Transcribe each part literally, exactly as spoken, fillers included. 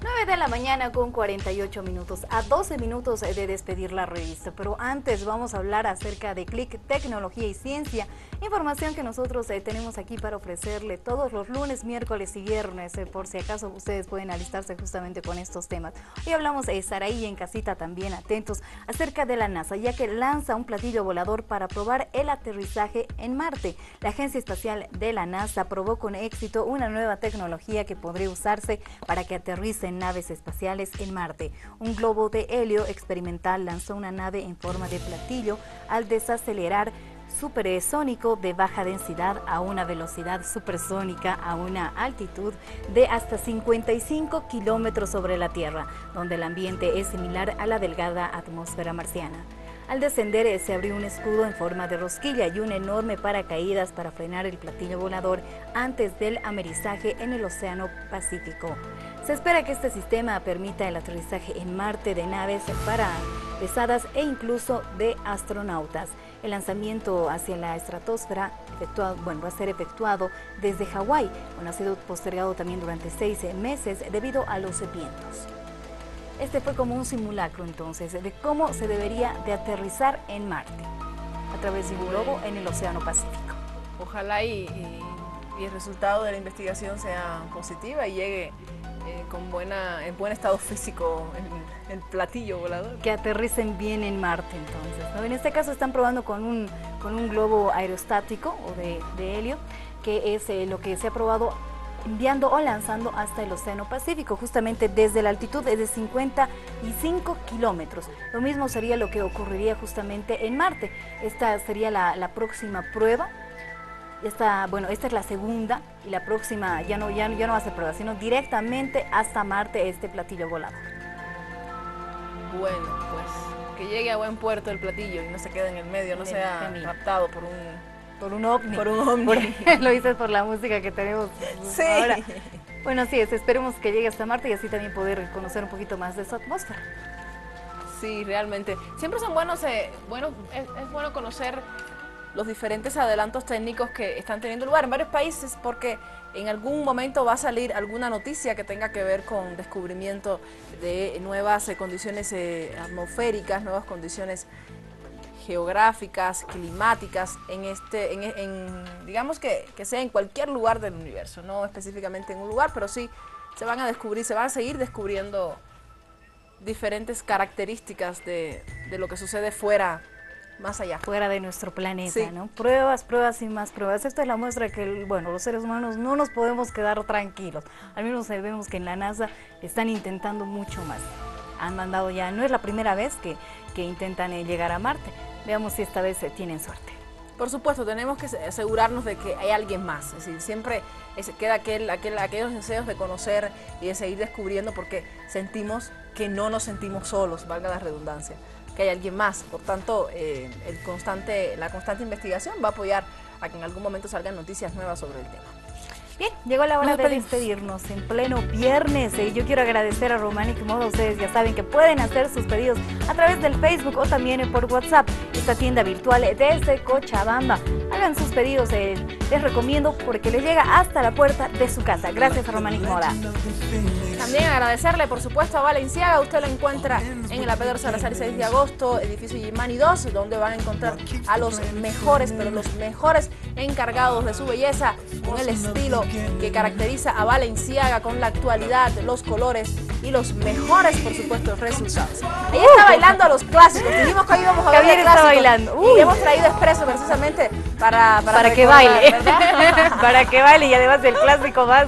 nueve de la mañana con cuarenta y ocho minutos, a doce minutos de despedir la revista, pero antes vamos a hablar acerca de Click Tecnología y Ciencia, información que nosotros eh, tenemos aquí para ofrecerle todos los lunes, miércoles y viernes, eh, por si acaso ustedes pueden alistarse justamente con estos temas. Hoy hablamos, eh, Saraí en casita también atentos, acerca de la NASA, ya que lanza un platillo volador para probar el aterrizaje en Marte. La Agencia Espacial de la NASA probó con éxito una nueva tecnología que podría usarse para que aterricen naves espaciales en Marte. Un globo de helio experimental lanzó una nave en forma de platillo al desacelerar supersónico de baja densidad a una velocidad supersónica a una altitud de hasta cincuenta y cinco kilómetros sobre la Tierra, donde el ambiente es similar a la delgada atmósfera marciana. Al descender se abrió un escudo en forma de rosquilla y un enorme paracaídas para frenar el platillo volador antes del amerizaje en el Océano Pacífico. Se espera que este sistema permita el aterrizaje en Marte de naves para pesadas e incluso de astronautas. El lanzamiento hacia la estratosfera efectuado, bueno, va a ser efectuado desde Hawái, bueno, ha sido postergado también durante seis meses debido a los vientos. Este fue como un simulacro entonces de cómo se debería de aterrizar en Marte a través de un globo en el Océano Pacífico. Ojalá y, y, y el resultado de la investigación sea positiva y llegue eh, con buena, en buen estado físico el, el platillo volador. Que aterricen bien en Marte entonces, ¿no? En este caso están probando con un, con un globo aerostático o de, de helio, que es eh, lo que se ha probado enviando o lanzando hasta el Océano Pacífico, justamente desde la altitud de cincuenta y cinco kilómetros. Lo mismo sería lo que ocurriría justamente en Marte. Esta sería la, la próxima prueba. Esta, bueno, esta es la segunda y la próxima ya no, ya, ya no va a ser prueba, sino directamente hasta Marte este platillo volador. Bueno, pues que llegue a buen puerto el platillo y no se quede en el medio, no en sea raptado por un... Por un ovni. Por un ovni. Por, lo dices por la música que tenemos sí. ahora. Bueno, así es, esperemos que llegue hasta Marte y así también poder conocer un poquito más de su atmósfera. Sí, realmente. Siempre son buenos, eh, bueno, es, es bueno conocer los diferentes adelantos técnicos que están teniendo lugar en varios países, porque en algún momento va a salir alguna noticia que tenga que ver con descubrimiento de nuevas eh, condiciones eh, atmosféricas, nuevas condiciones geográficas, climáticas, en este, en, en, digamos que, que sea en cualquier lugar del universo, no específicamente en un lugar, pero sí se van a descubrir, se van a seguir descubriendo diferentes características de, de lo que sucede fuera, más allá. Fuera de nuestro planeta, sí. ¿no? Pruebas, pruebas y más pruebas. Esta es la muestra que, bueno, los seres humanos no nos podemos quedar tranquilos. Al menos vemos que en la NASA están intentando mucho más. Han mandado ya, no es la primera vez que, que intentan eh, llegar a Marte. Veamos si esta vez eh, tienen suerte. Por supuesto, tenemos que asegurarnos de que hay alguien más. Es decir, siempre es, queda aquel, aquel, aquellos deseos de conocer y de seguir descubriendo, porque sentimos que no nos sentimos solos, valga la redundancia, que hay alguien más. Por tanto, eh, el constante, la constante investigación va a apoyar a que en algún momento salgan noticias nuevas sobre el tema. Bien, llegó la hora de despedirnos en pleno viernes. Eh, yo quiero agradecer a Romanic Moda. Ustedes ya saben que pueden hacer sus pedidos a través del Facebook o también por WhatsApp. Esta tienda virtual desde Cochabamba. Hagan sus pedidos, eh, les recomiendo porque les llega hasta la puerta de su casa. Gracias a Romanic Moda. También agradecerle, por supuesto, a Valenciaga. Usted lo encuentra en el Pedro Salazar seis de agosto, edificio Gimani dos, donde van a encontrar a los mejores, pero los mejores encargados de su belleza, con el estilo que caracteriza a Valenciaga, con la actualidad, los colores y los mejores, por supuesto, resultados. Ella uh, está bailando a los clásicos. Dijimos que hoy íbamos a ver Javier está bailando. Uh. Y hemos traído expreso precisamente para, para, para que baile. Para que baile, y además el clásico más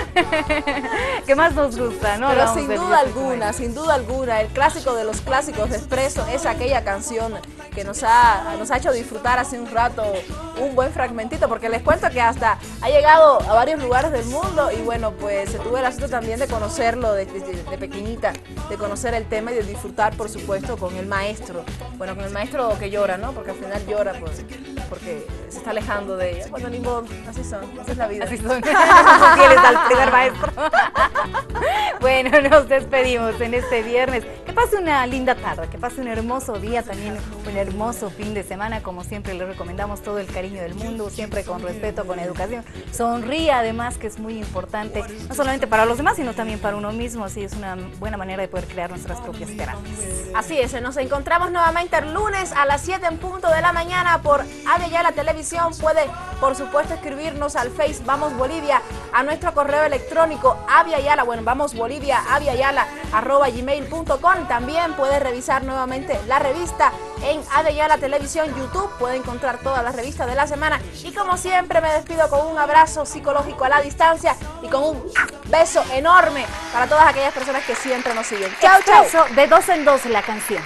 que más nos gusta, ¿no? Pero Vamos sin duda alguna, sin duda alguna, el clásico de los clásicos de Expreso es aquella canción que nos ha, nos ha hecho disfrutar hace un rato un buen fragmentito, porque les cuento que hasta ha llegado a varios lugares del mundo y bueno, pues tuve el asunto también de conocerlo de, de, de pequeñita, de conocer el tema y de disfrutar, por supuesto, con el maestro. Bueno, con el maestro que llora, ¿no? Porque al final llora pues, porque se está alejando de ella. Bueno, ni modo, así son, así es la vida. Así son, fieles al primer maestro. Bueno, nos despedimos en este viernes. Que pase una linda tarde, que pase un hermoso día, también un hermoso fin de semana. Como siempre, le recomendamos todo el cariño del mundo, siempre con respeto, con educación. Sonríe, además, que es muy importante, no solamente para los demás, sino también para uno mismo. Así es una buena manera de poder crear nuestras propias terapias. Así es, nos encontramos nuevamente el lunes a las siete en punto de la mañana por Avia Yala Televisión. Puede, por supuesto, escribirnos al Face Vamos Bolivia, a nuestro correo electrónico Avia Yala, bueno, Vamos Bolivia, Avia Yala, arroba gmail punto com. También puede revisar nuevamente la revista en Avia Yala Televisión YouTube. Puede encontrar todas las revistas de la semana. Y como siempre, me despido con un abrazo psicológico a la distancia y con un beso enorme para todas aquellas personas que siempre nos siguen. Chao, chao. De dos en dos la canción.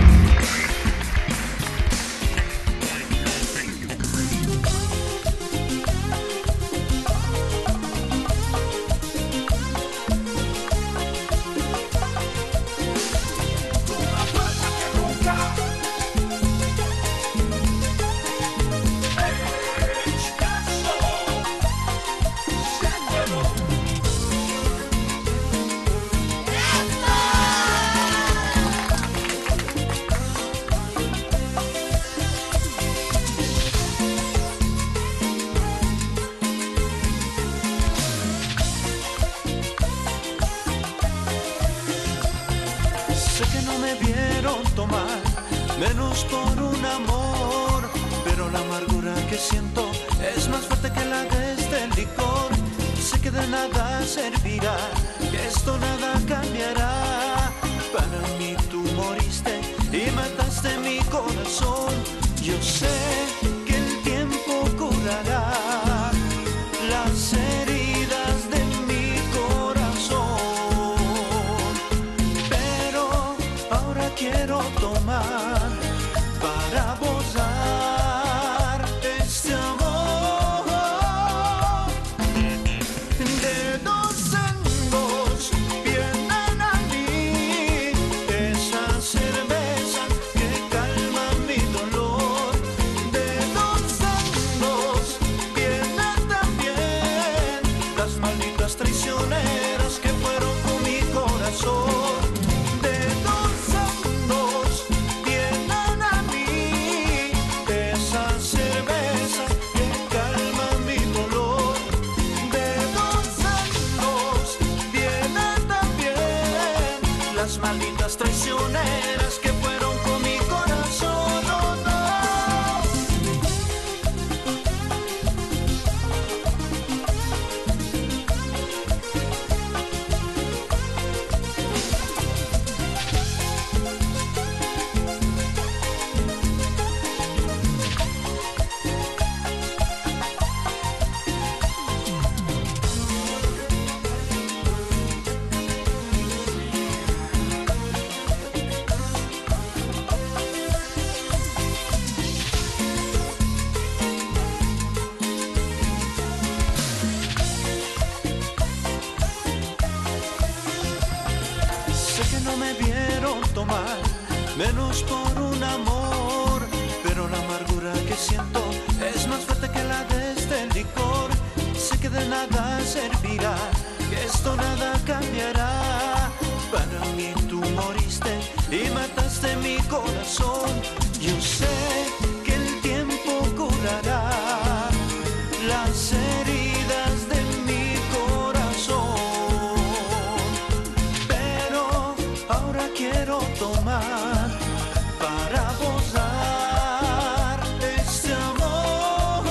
Menos por un amor, pero la amargura que siento es más fuerte que la de este licor. Sé que de nada servirá, que esto nada cambiará. Para mí tú moriste y mataste mi corazón. Yo sé que el tiempo curará las heridas de mi corazón, pero ahora quiero tomar para borrar este amor. De dos en dos vienen a mí esas cervezas que calman mi dolor. De dos en dos vienen también las malditas traicioneras que fueron con mi corazón. Las malditas traicioneras que fueron con mi corazón, oh, no. No me vieron tomar, menos por un amor, pero la amargura que siento es más fuerte que la de este licor. Sé que de nada servirá, que esto nada cambiará. Para mí tú moriste y mataste mi corazón. Yo sé que el tiempo curará las heridas de mi corazón, ahora quiero tomar para borrar este amor.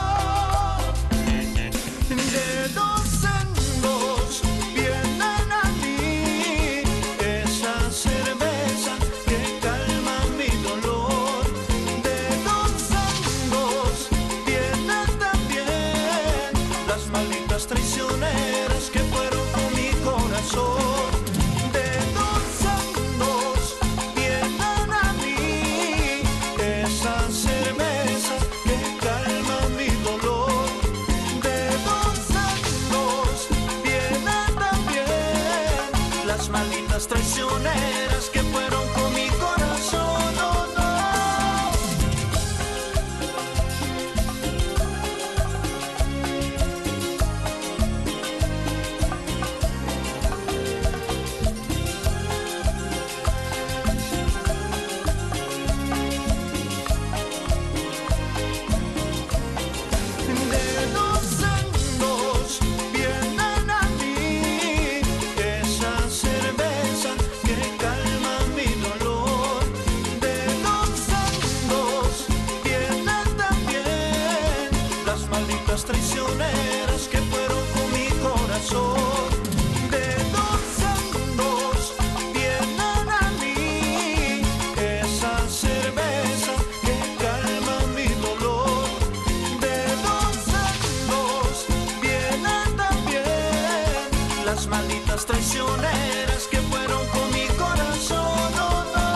De dos en dos vienen a mí esas cervezas que calman mi dolor. De dos en dos vienen también las malditas traicioneras que fueron con mi corazón. Malditas traicioneras que fueron con mi corazón, oh, no. traicioneras que fueron con mi corazón. Oh, no.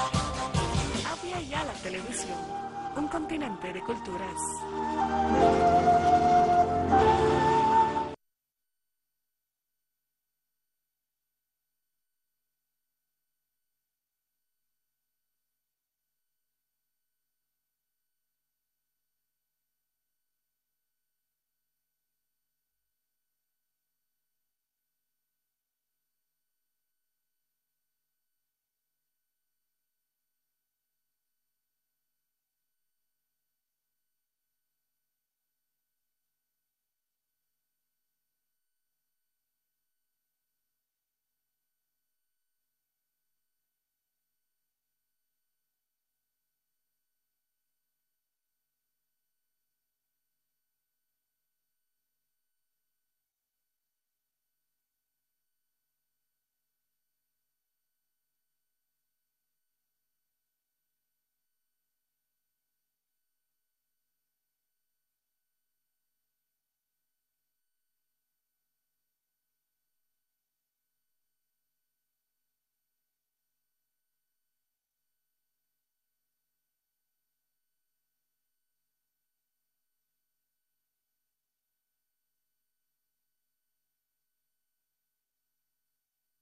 Había ya la televisión, un continente de culturas.